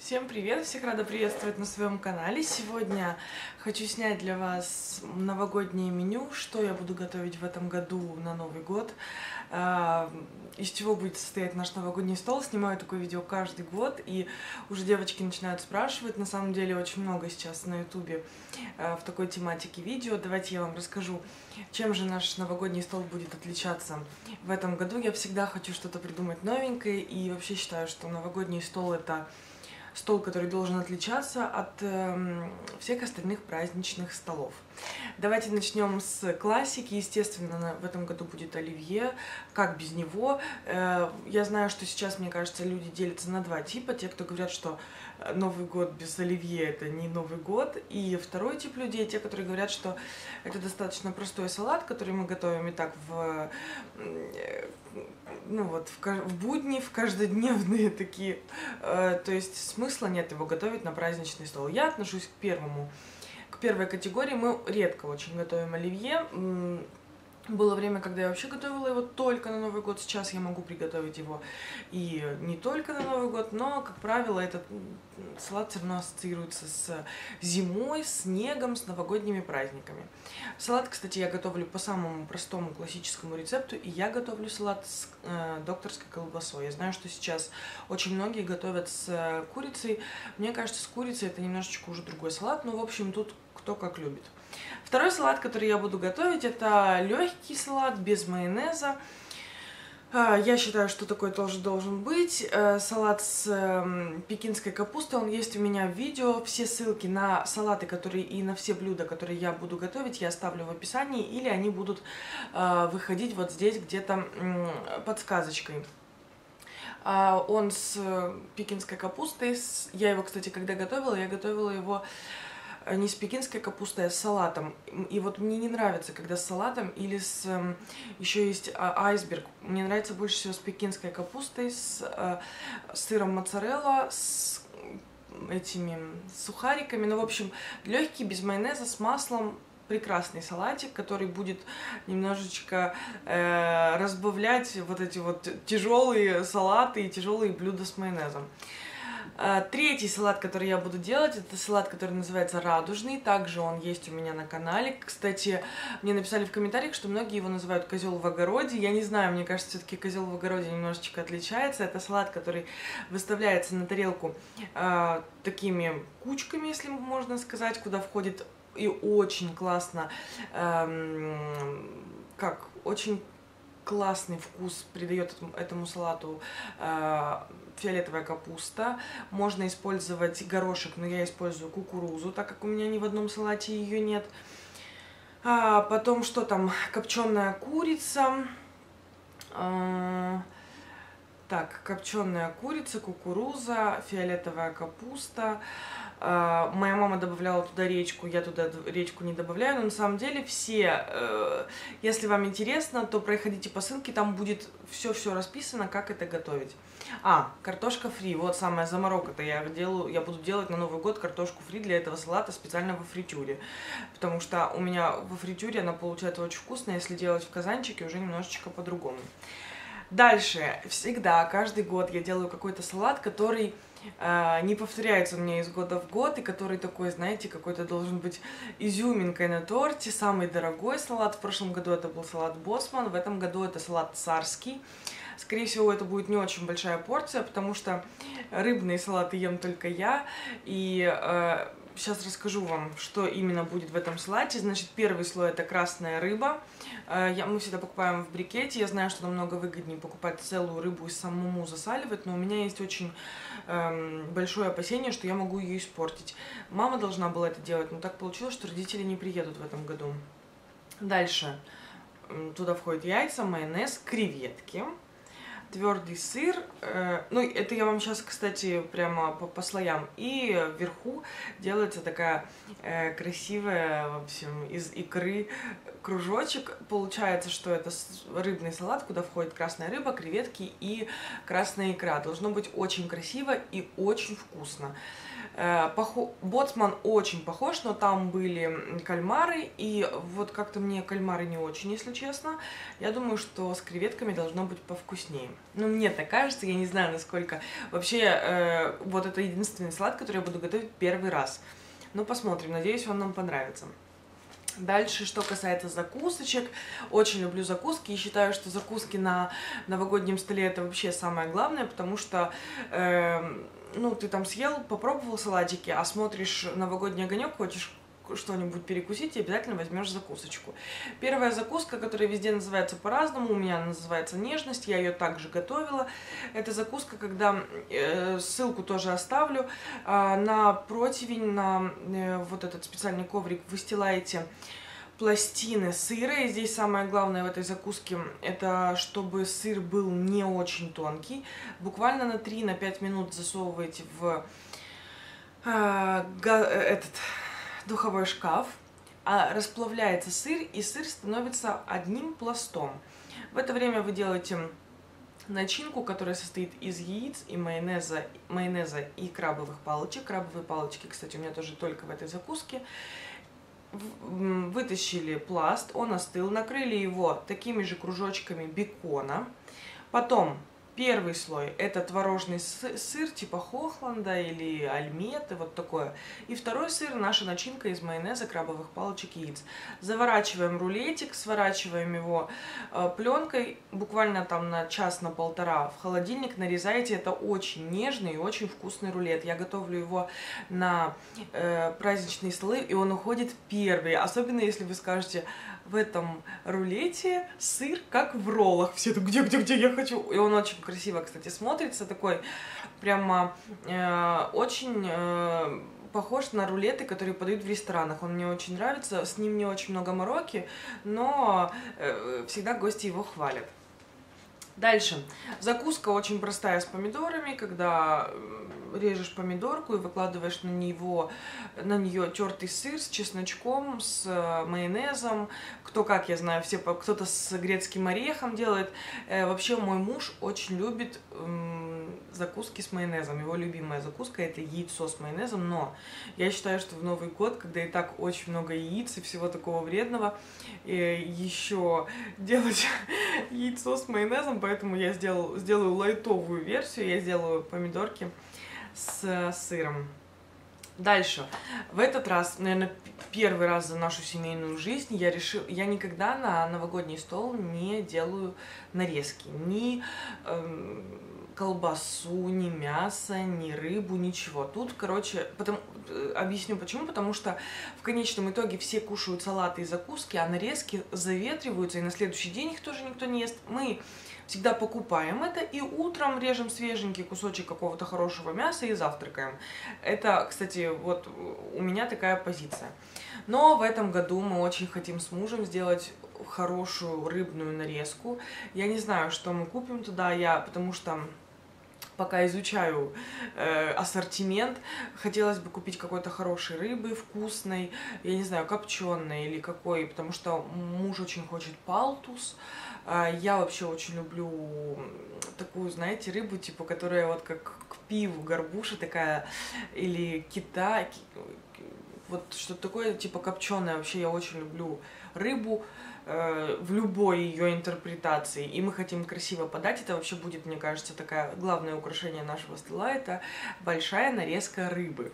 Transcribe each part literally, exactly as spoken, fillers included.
Всем привет! Всех рада приветствовать на своем канале. Сегодня хочу снять для вас новогоднее меню, что я буду готовить в этом году на Новый год, из чего будет состоять наш новогодний стол. Снимаю такое видео каждый год, и уже девочки начинают спрашивать. На самом деле очень много сейчас на ютубе в такой тематике видео. Давайте я вам расскажу, чем же наш новогодний стол будет отличаться в этом году. Я всегда хочу что-то придумать новенькое, и вообще считаю, что новогодний стол — это стол, который должен отличаться от э, всех остальных праздничных столов. Давайте начнем с классики. Естественно, в этом году будет оливье. Как без него? Э, я знаю, что сейчас, мне кажется, люди делятся на два типа. Те, кто говорят, что Новый год без оливье — это не Новый год. И второй тип людей, те, которые говорят, что это достаточно простой салат, который мы готовим и так в, ну вот, в, в будни, в каждодневные такие. Э, то есть смысла нет его готовить на праздничный стол. Я отношусь к первому, к первой категории. Мы редко очень готовим оливье. Было время, когда я вообще готовила его только на Новый год. Сейчас я могу приготовить его и не только на Новый год, но, как правило, этот салат все равно ассоциируется с зимой, с снегом, с новогодними праздниками. Салат, кстати, я готовлю по самому простому классическому рецепту, и я готовлю салат с э, докторской колбасой. Я знаю, что сейчас очень многие готовят с курицей. Мне кажется, с курицей это немножечко уже другой салат, но, в общем, тут кто как любит. Второй салат, который я буду готовить, это легкий салат без майонеза. Я считаю, что такой тоже должен быть. Салат с пекинской капустой, он есть у меня в видео. Все ссылки на салаты, которые и на все блюда, которые я буду готовить, я оставлю в описании, или они будут выходить вот здесь где-то под сказочкой. Он с пекинской капустой. Я его, кстати, когда готовила, я готовила его не с пекинской капустой, а с салатом. И вот мне не нравится, когда с салатом или с... Еще есть айсберг. Мне нравится больше всего с пекинской капустой, с, с сыром моцарелла, с этими сухариками. Ну, в общем, легкий, без майонеза, с маслом. Прекрасный салатик, который будет немножечко э, разбавлять вот эти вот тяжелые салаты и тяжелые блюда с майонезом. Третий салат, который я буду делать, это салат, который называется радужный. Также он есть у меня на канале. Кстати, мне написали в комментариях, что многие его называют козел в огороде. Я не знаю, мне кажется, все-таки козел в огороде немножечко отличается. Это салат, который выставляется на тарелку э, такими кучками, если можно сказать, куда входит и очень классно, э, как очень классный вкус придает этому, этому салату э, фиолетовая капуста. Можно использовать горошек, но я использую кукурузу, так как у меня ни в одном салате ее нет. А потом, что там? Копченая курица. А, так, копченая курица, кукуруза, фиолетовая капуста. Uh, моя мама добавляла туда речку, я туда речку не добавляю, но на самом деле все, uh, если вам интересно, то проходите по ссылке, там будет все-все расписано, как это готовить. А, картошка фри, вот самая заморочка-то я делаю, я буду делать на Новый год картошку фри для этого салата специально во фритюре, потому что у меня во фритюре она получается очень вкусная, если делать в казанчике уже немножечко по-другому. Дальше, всегда, каждый год я делаю какой-то салат, который э, не повторяется у меня из года в год, и который такой, знаете, какой-то должен быть изюминкой на торте. Самый дорогой салат, в прошлом году это был салат Боссман, в этом году это салат царский. Скорее всего, это будет не очень большая порция, потому что рыбные салаты ем только я, и... Э, Сейчас расскажу вам, что именно будет в этом салате. Значит, первый слой — это красная рыба. Я, мы всегда покупаем в брикете. Я знаю, что намного выгоднее покупать целую рыбу и самому засаливать, но у меня есть очень эм, большое опасение, что я могу ее испортить. Мама должна была это делать, но так получилось, что родители не приедут в этом году. Дальше туда входят яйца, майонез, креветки, твердый сыр, э, ну это я вам сейчас, кстати, прямо по, по слоям, и вверху делается такая э, красивая, в общем, из икры кружочек. Получается, что это рыбный салат, куда входит красная рыба, креветки и красная икра. Должно быть очень красиво и очень вкусно. Э, похо... Боцман очень похож, но там были кальмары, и вот как-то мне кальмары не очень, если честно. Я думаю, что с креветками должно быть повкуснее. Ну, мне так кажется, я не знаю, насколько... Вообще, э, вот это единственный салат, который я буду готовить первый раз. Ну, посмотрим, надеюсь, он нам понравится. Дальше, что касается закусочек, очень люблю закуски и считаю, что закуски на новогоднем столе это вообще самое главное, потому что, э, ну, ты там съел, попробовал салатики, а смотришь новогодний огонек, хочешь что-нибудь перекусить, и обязательно возьмешь закусочку. Первая закуска, которая везде называется по-разному, у меня она называется «Нежность», я ее также готовила. Это закуска, когда, э, ссылку тоже оставлю, э, на противень, на э, вот этот специальный коврик выстилаете пластины сыра, и здесь самое главное в этой закуске, это чтобы сыр был не очень тонкий. Буквально на три-пять минут засовываете в э, этот... духовой шкаф, а расплавляется сыр, и сыр становится одним пластом. В это время вы делаете начинку, которая состоит из яиц и майонеза, майонеза и крабовых палочек. Крабовые палочки, кстати, у меня тоже только в этой закуске. Вытащили пласт, он остыл, накрыли его такими же кружочками бекона. Потом первый слой – это творожный сыр типа Хохланда или Альметы, вот такое. И второй сыр – наша начинка из майонеза, крабовых палочек, яиц. Заворачиваем рулетик, сворачиваем его э, пленкой, буквально там на час, на полтора в холодильник, нарезаете. Это очень нежный и очень вкусный рулет. Я готовлю его на э, праздничные столы, и он уходит первый. Особенно если вы скажете: в этом рулете сыр как в роллах. Все так: где, где, где, я хочу. И он очень красиво, кстати, смотрится. Такой прямо э, очень э, похож на рулеты, которые подают в ресторанах. Он мне очень нравится. С ним не очень много мороки, но э, всегда гости его хвалят. Дальше. Закуска очень простая с помидорами, когда режешь помидорку и выкладываешь на него, на нее тертый сыр с чесночком, с майонезом. Кто как, я знаю, все, кто-то с грецким орехом делает. Вообще мой муж очень любит закуски с майонезом. Его любимая закуска — это яйцо с майонезом, но я считаю, что в Новый год, когда и так очень много яиц и всего такого вредного, еще делать яйцо с майонезом, поэтому я сделаю, сделаю лайтовую версию, я сделаю помидорки с сыром. Дальше. В этот раз, наверное, первый раз за нашу семейную жизнь я решила, я никогда на новогодний стол не делаю нарезки, ни э, колбасу, ни мясо, ни рыбу, ничего. Тут, короче, потому, объясню почему, потому что в конечном итоге все кушают салаты и закуски, а нарезки заветриваются, и на следующий день их тоже никто не ест. Мы всегда покупаем это и утром режем свеженький кусочек какого-то хорошего мяса и завтракаем. Это, кстати, вот у меня такая позиция. Но в этом году мы очень хотим с мужем сделать хорошую рыбную нарезку. Я не знаю, что мы купим туда, я, потому что пока изучаю э, ассортимент, хотелось бы купить какой-то хорошей рыбы, вкусной, я не знаю, копченой или какой, потому что муж очень хочет палтус. Я вообще очень люблю такую, знаете, рыбу, типа, которая вот как к пиву, горбуша такая, или кита, вот что-то такое, типа, копченое. Вообще я очень люблю рыбу э, в любой ее интерпретации, и мы хотим красиво подать. Это вообще будет, мне кажется, такое главное украшение нашего стола, это большая нарезка рыбы.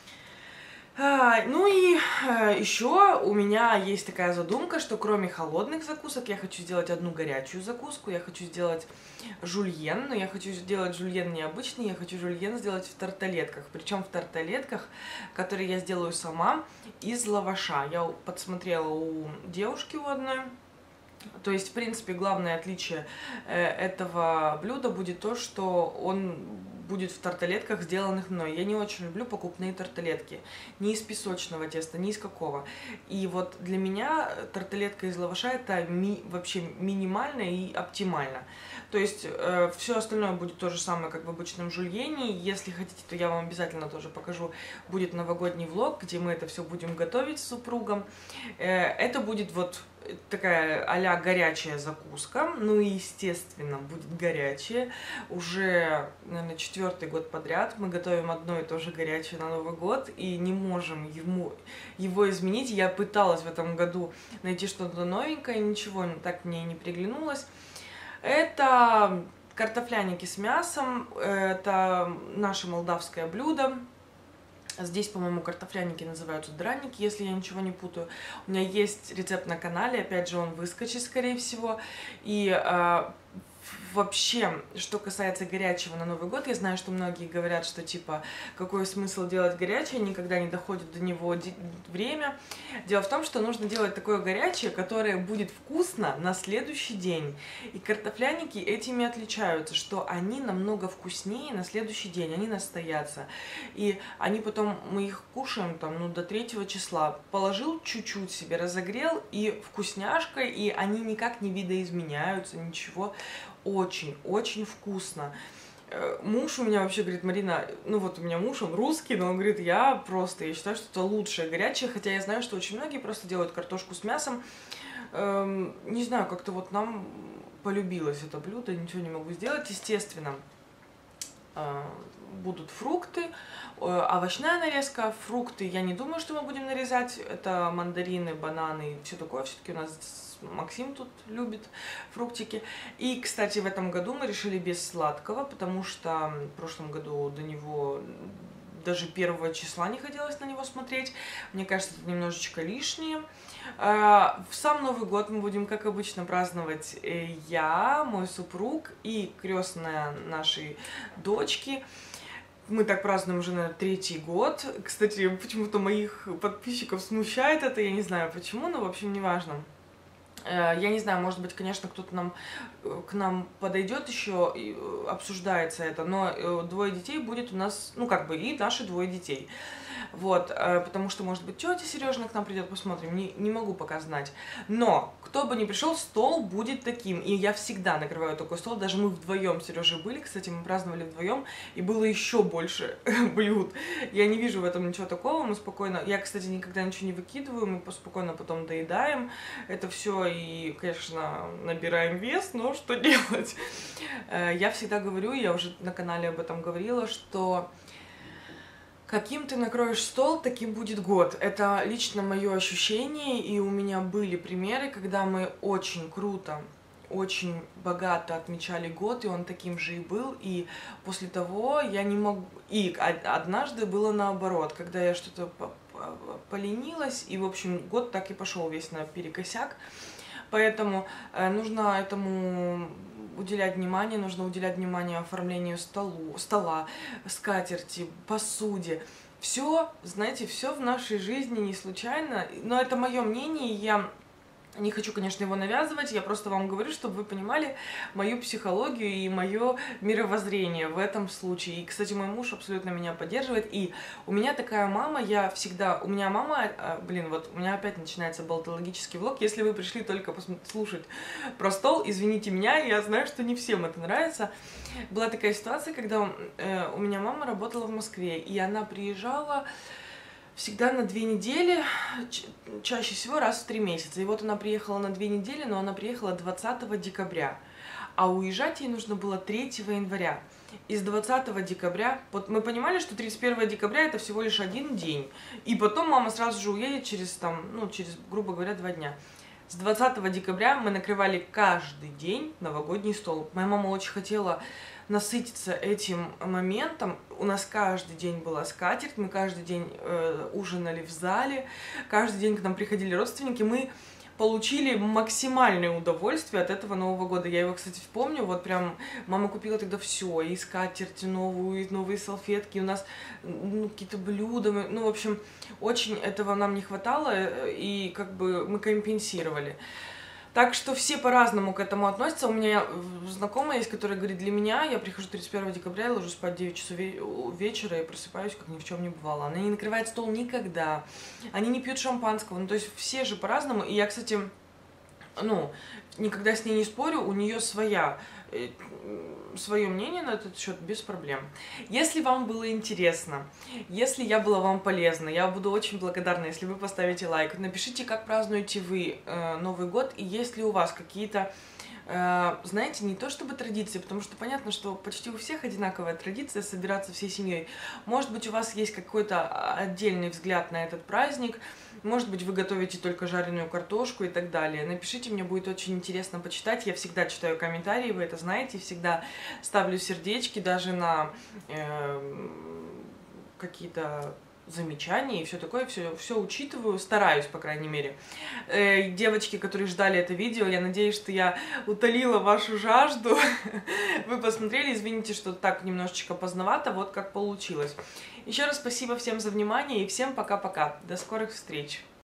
А, ну и а, еще у меня есть такая задумка, что кроме холодных закусок я хочу сделать одну горячую закуску. Я хочу сделать жульен, но я хочу сделать жульен необычный, я хочу жульен сделать в тарталетках. Причем в тарталетках, которые я сделаю сама из лаваша. Я подсмотрела у девушки у одной. То есть, в принципе, главное отличие э, этого блюда будет то, что он будет в тарталетках, сделанных мной. Я не очень люблю покупные тарталетки. Ни из песочного теста, ни из какого. И вот для меня тарталетка из лаваша — это ми вообще минимально и оптимально. То есть э, все остальное будет то же самое, как в обычном жульене. Если хотите, то я вам обязательно тоже покажу. Будет новогодний влог, где мы это все будем готовить с супругом. Э, это будет вот такая а-ля горячая закуска, ну и, естественно, будет горячее. Уже, наверное, четвертый год подряд мы готовим одно и то же горячее на Новый год и не можем ему, его изменить. Я пыталась в этом году найти что-то новенькое, ничего так мне и не приглянулось. Это картофляники с мясом, это наше молдавское блюдо. Здесь, по-моему, картофляники называются драники, если я ничего не путаю. У меня есть рецепт на канале, опять же, он выскочит, скорее всего. И э, вообще, что касается горячего на Новый год, я знаю, что многие говорят, что, типа, какой смысл делать горячее, никогда не доходит до него время. Дело в том, что нужно делать такое горячее, которое будет вкусно на следующий день. И картофляники этими отличаются, что они намного вкуснее на следующий день, они настоятся. И они потом, мы их кушаем там, ну, до третьего числа. Положил чуть-чуть себе, разогрел, и вкусняшка, и они никак не видоизменяются, ничего. Очень-очень вкусно. Муж у меня вообще говорит: Марина, ну вот у меня муж, он русский, но он говорит, я просто, я считаю, что это лучшее горячее, хотя я знаю, что очень многие просто делают картошку с мясом. Эм, не знаю, как-то вот нам полюбилось это блюдо, ничего не могу сделать. Естественно, э, будут фрукты, э, овощная нарезка, фрукты я не думаю, что мы будем нарезать, это мандарины, бананы и все такое, все-таки у нас Максим тут любит фруктики. И, кстати, в этом году мы решили без сладкого, потому что в прошлом году до него даже первого числа не хотелось на него смотреть. Мне кажется, это немножечко лишнее. В сам Новый год мы будем, как обычно, праздновать я, мой супруг и крестная нашей дочки. Мы так празднуем уже на третий год. Кстати, почему-то моих подписчиков смущает это, я не знаю почему, но, в общем, неважно. Я не знаю, может быть, конечно, кто-то нам, к нам подойдет еще, и обсуждается это, но двое детей будет у нас, ну, как бы, и наши двое детей. Вот, потому что, может быть, тетя Сережина к нам придет, посмотрим, не, не могу пока знать. Но, кто бы ни пришел, стол будет таким, и я всегда накрываю такой стол, даже мы вдвоем с Сережей были, кстати, мы праздновали вдвоем, и было еще больше блюд. Я не вижу в этом ничего такого, мы спокойно, я, кстати, никогда ничего не выкидываю, мы спокойно потом доедаем это все, и, конечно, набираем вес, но что делать? Я всегда говорю, я уже на канале об этом говорила, что каким ты накроешь стол, таким будет год. Это лично мое ощущение, и у меня были примеры, когда мы очень круто, очень богато отмечали год, и он таким же и был, и после того я не могу... И однажды было наоборот, когда я что-то поленилась, и, в общем, год так и пошел весь наперекосяк. Поэтому э, нужно этому уделять внимание, нужно уделять внимание оформлению столу, стола, скатерти, посуде. Все, знаете, все в нашей жизни не случайно, но это мое мнение, я не хочу, конечно, его навязывать, я просто вам говорю, чтобы вы понимали мою психологию и мое мировоззрение в этом случае. И, кстати, мой муж абсолютно меня поддерживает, и у меня такая мама, я всегда, у меня мама, блин, вот у меня опять начинается болтологический влог, если вы пришли только послушать про стол, извините меня, я знаю, что не всем это нравится. Была такая ситуация, когда э, у меня мама работала в Москве, и она приезжала всегда на две недели, чаще всего раз в три месяца. И вот она приехала на две недели, но она приехала двадцатого декабря. А уезжать ей нужно было третьего января. И с двадцатого декабря, вот мы понимали, что тридцать первого декабря это всего лишь один день. И потом мама сразу же уедет через, там, ну, через, грубо говоря, два дня. С двадцатого декабря мы накрывали каждый день новогодний стол. Моя мама очень хотела насытиться этим моментом. У нас каждый день была скатерть, мы каждый день э, ужинали в зале, каждый день к нам приходили родственники, мы получили максимальное удовольствие от этого Нового года. Я его, кстати, помню, вот прям мама купила тогда все, и скатерть новую, и новые салфетки, у нас ну, какие-то блюда, ну, в общем, очень этого нам не хватало, и как бы мы компенсировали. Так что все по-разному к этому относятся. У меня знакомая есть, которая говорит, для меня, я прихожу тридцать первого декабря, я ложусь спать в девять часов вечера и просыпаюсь, как ни в чем не бывало. Она не накрывает стол никогда, они не пьют шампанского, ну то есть все же по-разному. И я, кстати, ну, никогда с ней не спорю, у нее своя свое мнение на этот счет без проблем. Если вам было интересно, если я была вам полезна, я буду очень благодарна, если вы поставите лайк. Напишите, как празднуете вы э, Новый год, и есть ли у вас какие-то, э, знаете, не то чтобы традиции, потому что понятно, что почти у всех одинаковая традиция собираться всей семьей. Может быть, у вас есть какой-то отдельный взгляд на этот праздник. Может быть, вы готовите только жареную картошку и так далее. Напишите, мне будет очень интересно почитать. Я всегда читаю комментарии, вы это знаете, всегда ставлю сердечки даже на э, какие-то замечания и все такое, все, все учитываю, стараюсь, по крайней мере. Э, девочки, которые ждали это видео, я надеюсь, что я утолила вашу жажду. Вы посмотрели, извините, что так немножечко поздновато, вот как получилось. Еще раз спасибо всем за внимание и всем пока-пока. До скорых встреч!